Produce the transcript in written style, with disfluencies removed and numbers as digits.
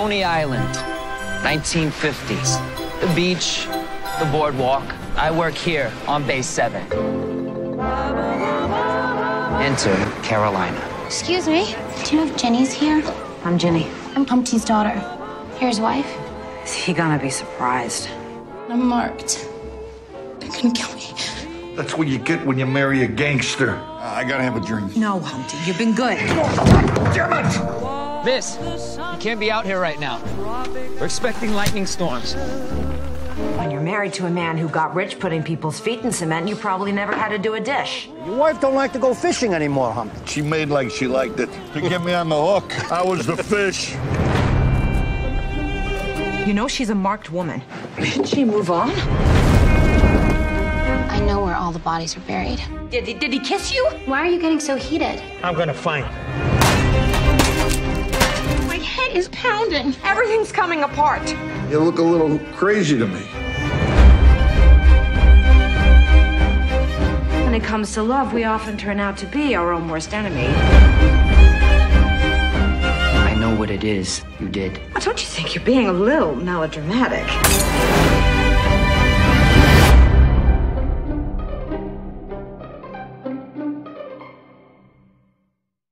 Coney Island, 1950s. The beach, the boardwalk. I work here on Base 7. Enter Carolina. Excuse me, do you know if Jenny's here? I'm Jenny. I'm Humpty's daughter. Here's wife. Is he gonna be surprised? I'm marked. They're gonna kill me. That's what you get when you marry a gangster. I gotta have a drink. No, Humpty, you've been good. Damn it! Miss, you can't be out here right now. We're expecting lightning storms. When you're married to a man who got rich putting people's feet in cement, you probably never had to do a dish. Your wife don't like to go fishing anymore, Humpty. She made like she liked it. To get me on the hook, I was the fish. You know she's a marked woman. Did she move on? I know where all the bodies are buried. Did he kiss you? Why are you getting so heated? I'm gonna find her. My head is pounding. Everything's coming apart. You look a little crazy to me. When it comes to love, we often turn out to be our own worst enemy. I know what it is you did. Don't you think you're being a little melodramatic?